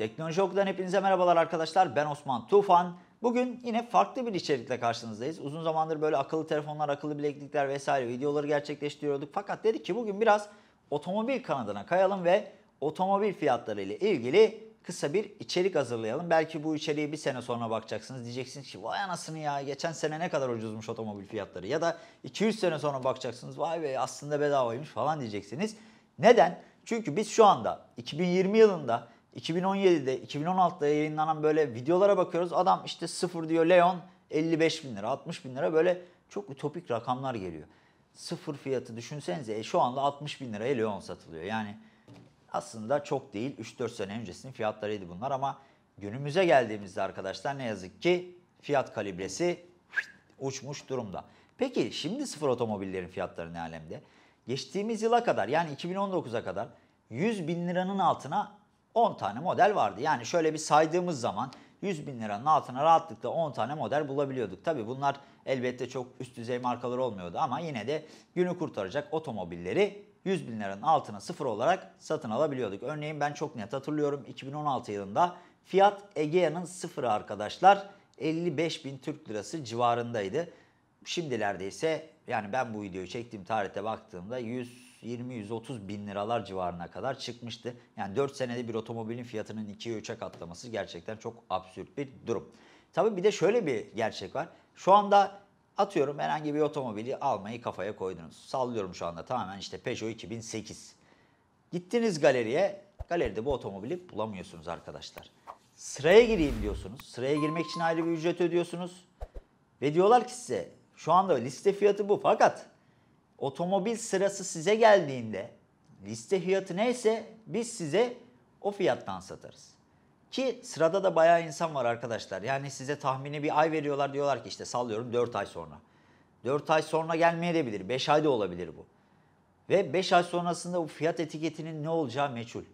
Teknoloji Oku'dan hepinize merhabalar arkadaşlar. Ben Osman Tufan. Bugün yine farklı bir içerikle karşınızdayız. Uzun zamandır böyle akıllı telefonlar, akıllı bileklikler vesaire videoları gerçekleştiriyorduk. Fakat dedik ki bugün biraz otomobil kanadına kayalım ve otomobil fiyatları ile ilgili kısa bir içerik hazırlayalım. Belki bu içeriği bir sene sonra bakacaksınız. Diyeceksiniz ki vay anasını ya, geçen sene ne kadar ucuzmuş otomobil fiyatları. Ya da 200 sene sonra bakacaksınız, vay be aslında bedavaymış falan diyeceksiniz. Neden? Çünkü biz şu anda 2020 yılında 2017'de, 2016'da yayınlanan böyle videolara bakıyoruz. Adam işte sıfır diyor Leon 55 bin lira, 60 bin lira, böyle çok ütopik rakamlar geliyor. Sıfır fiyatı düşünsenize, şu anda 60 bin liraya Leon satılıyor. Yani aslında çok değil, 3-4 sene öncesinin fiyatlarıydı bunlar ama günümüze geldiğimizde arkadaşlar ne yazık ki fiyat kalibresi uçmuş durumda. Peki şimdi sıfır otomobillerin fiyatları ne alemde? Geçtiğimiz yıla kadar, yani 2019'a kadar 100 bin liranın altına 10 tane model vardı. Yani şöyle bir saydığımız zaman 100 bin liranın altına rahatlıkla 10 tane model bulabiliyorduk. Tabii bunlar elbette çok üst düzey markalar olmuyordu ama yine de günü kurtaracak otomobilleri 100 bin liranın altına sıfır olarak satın alabiliyorduk. Örneğin ben çok net hatırlıyorum, 2016 yılında Fiat Egea'nın sıfırı arkadaşlar 55 bin Türk lirası civarındaydı. Şimdilerde ise, yani ben bu videoyu çektiğim tarihte baktığımda 120-130 bin liralar civarına kadar çıkmıştı. Yani 4 senede bir otomobilin fiyatının 2'ye 3'e katlaması gerçekten çok absürt bir durum. Tabii bir de şöyle bir gerçek var. Şu anda atıyorum herhangi bir otomobili almayı kafaya koydunuz. Sallıyorum şu anda tamamen, işte Peugeot 2008. Gittiniz galeriye, galeride bu otomobili bulamıyorsunuz arkadaşlar. Sıraya gireyim diyorsunuz. Sıraya girmek için ayrı bir ücret ödüyorsunuz. Ve diyorlar ki size şu anda liste fiyatı bu, fakat otomobil sırası size geldiğinde liste fiyatı neyse biz size o fiyattan satarız. Ki sırada da bayağı insan var arkadaşlar. Yani size tahmini bir ay veriyorlar, diyorlar ki işte sallıyorum 4 ay sonra. 4 ay sonra gelmeyebilir, 5 ay da olabilir bu. Ve 5 ay sonrasında bu fiyat etiketinin ne olacağı meçhul.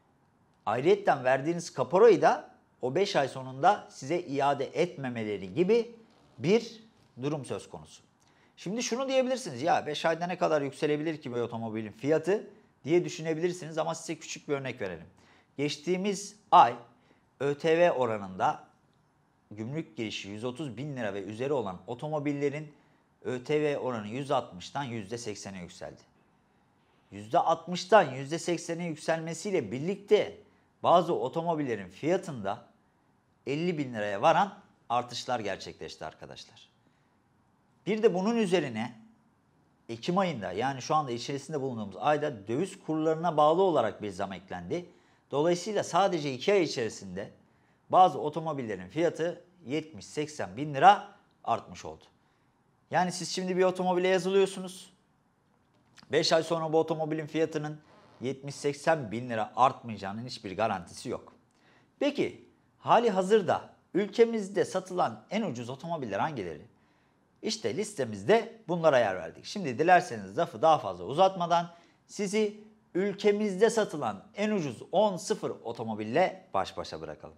Ayrıyetten verdiğiniz kaporayı da o 5 ay sonunda size iade etmemeleri gibi bir durum söz konusu. Şimdi şunu diyebilirsiniz, ya 5 ayda ne kadar yükselebilir ki bu otomobilin fiyatı diye düşünebilirsiniz ama size küçük bir örnek verelim. Geçtiğimiz ay ÖTV oranında gümrük girişi 130 bin lira ve üzeri olan otomobillerin ÖTV oranı 160'tan %80'e yükseldi. %60'tan %80'e yükselmesiyle birlikte bazı otomobillerin fiyatında 50 bin liraya varan artışlar gerçekleşti arkadaşlar. Bir de bunun üzerine Ekim ayında, yani şu anda içerisinde bulunduğumuz ayda döviz kurlarına bağlı olarak bir zam eklendi. Dolayısıyla sadece 2 ay içerisinde bazı otomobillerin fiyatı 70-80 bin lira artmış oldu. Yani siz şimdi bir otomobile yazılıyorsunuz. 5 ay sonra bu otomobilin fiyatının 70-80 bin lira artmayacağının hiçbir garantisi yok. Peki hali hazırda ülkemizde satılan en ucuz otomobiller hangileri? İşte listemizde bunlara yer verdik. Şimdi dilerseniz lafı daha fazla uzatmadan sizi ülkemizde satılan en ucuz 10 sıfır otomobille baş başa bırakalım.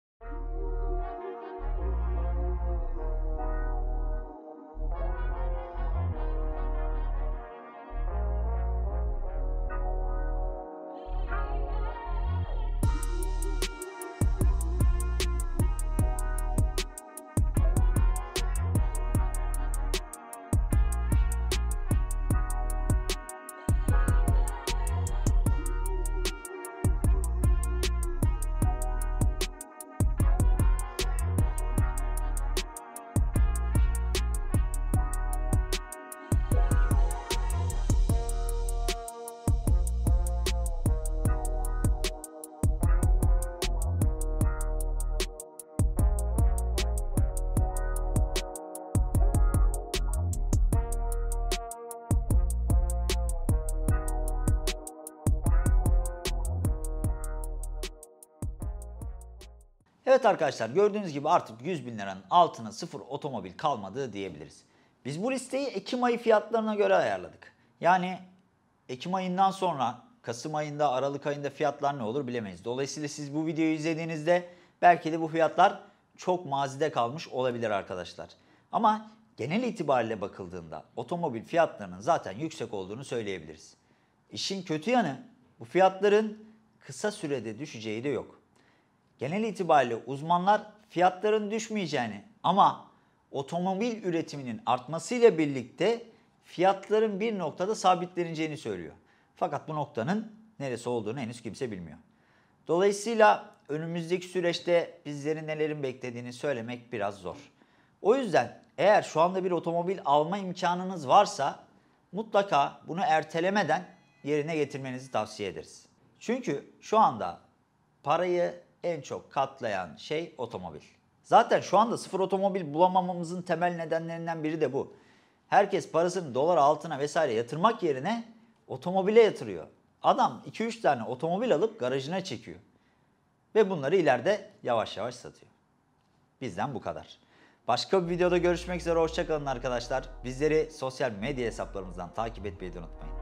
Evet arkadaşlar, gördüğünüz gibi artık 100 bin liranın altına sıfır otomobil kalmadı diyebiliriz. Biz bu listeyi Ekim ayı fiyatlarına göre ayarladık. Yani Ekim ayından sonra Kasım ayında, Aralık ayında fiyatlar ne olur bilemeyiz. Dolayısıyla siz bu videoyu izlediğinizde belki de bu fiyatlar çok mazide kalmış olabilir arkadaşlar. Ama genel itibariyle bakıldığında otomobil fiyatlarının zaten yüksek olduğunu söyleyebiliriz. İşin kötü yanı, bu fiyatların kısa sürede düşeceği de yok. Genel itibariyle uzmanlar fiyatların düşmeyeceğini ama otomobil üretiminin artmasıyla birlikte fiyatların bir noktada sabitleneceğini söylüyor. Fakat bu noktanın neresi olduğunu henüz kimse bilmiyor. Dolayısıyla önümüzdeki süreçte bizleri nelerin beklediğini söylemek biraz zor. O yüzden eğer şu anda bir otomobil alma imkanınız varsa mutlaka bunu ertelemeden yerine getirmenizi tavsiye ederiz. Çünkü şu anda parayı en çok katlayan şey otomobil. Zaten şu anda sıfır otomobil bulamamamızın temel nedenlerinden biri de bu. Herkes parasını dolar altına vesaire yatırmak yerine otomobile yatırıyor. Adam 2-3 tane otomobil alıp garajına çekiyor. Ve bunları ileride yavaş yavaş satıyor. Bizden bu kadar. Başka bir videoda görüşmek üzere. Hoşça kalın arkadaşlar. Bizleri sosyal medya hesaplarımızdan takip etmeyi de unutmayın.